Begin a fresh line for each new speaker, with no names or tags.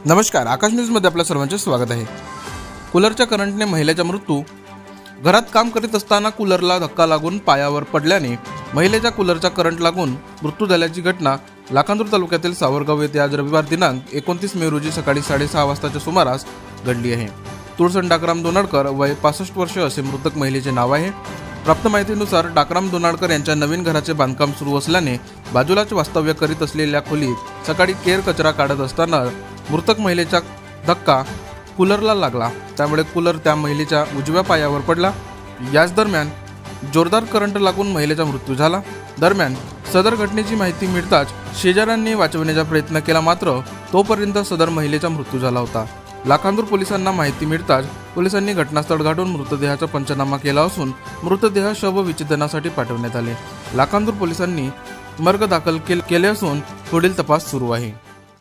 नमस्कार, आकाश न्यूजमध्ये आपल्या सर्वांचे स्वागत आहे। कूलरच्या करंटने महिलेचा मृत्यू। घरात काम करीत असताना कूलरला धक्का लागून पायावर पडल्याने महिलेच्या कूलरचा करंट लागून मृत्यू झाल्याची घटना लाखांदूर तालुक्यातील सावरगाव येथे आज रविवार दिनांक 29 मे रोजी सकाळी 6:30 वाजताच्या सुमारास घडली आहे। तुळसण डाकराम दोनाडकर वय 65 वर्ष असे मृतक महिलेचे नाव आहे। प्राप्त माहितीनुसार डाकराम दोनाडकर यांच्या नवीन घराचे बांधकाम सुरू असल्याने बाजूलाच वास्तव्य करीत असलेल्या खोलीत सकाळी केर कचरा काढत असताना मृतक महिलेचा धक्का कूलरला लागला, त्यामुळे कूलर त्या महिलेच्या उजव्या पायावर पडला। याच दरम्यान जोरदार करंट लागून महिलेचा मृत्यू झाला। दरम्यान सदर घटनेची माहिती मिळताच शेजाऱ्यांनी वाचवण्याचा प्रयत्न केला, मात्र तोपर्यंत सदर महिलेचा मृत्यू झाला होता। लाखांदूर पोलिसांना माहिती मिळताच पोलिसांनी घटनास्थळ गाठून मृतदेहाचा पंचनामा केला असून मृतदेह शवविच्छेदनासाठी पाठवण्यात आले। लाखांदूर पोलिसांनी मर्ग दाखल केले असून पुढील तपास सुरू आहे।